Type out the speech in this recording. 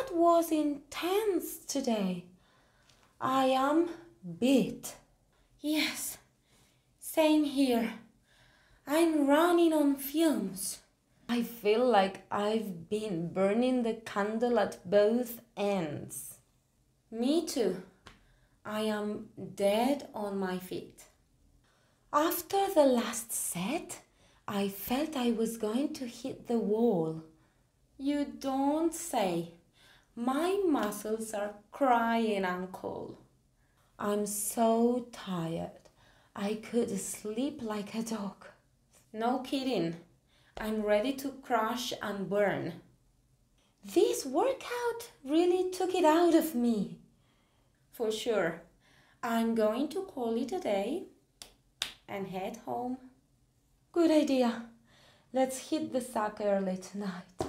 That was intense today. I am beat. Yes, same here. I'm running on fumes. I feel like I've been burning the candle at both ends. Me too. I am dead on my feet. After the last set, I felt I was going to hit the wall. You don't say. My muscles are crying, Uncle. I'm so tired. I could sleep like a dog. No kidding. I'm ready to crash and burn. This workout really took it out of me. For sure. I'm going to call it a day and head home. Good idea. Let's hit the sack early tonight.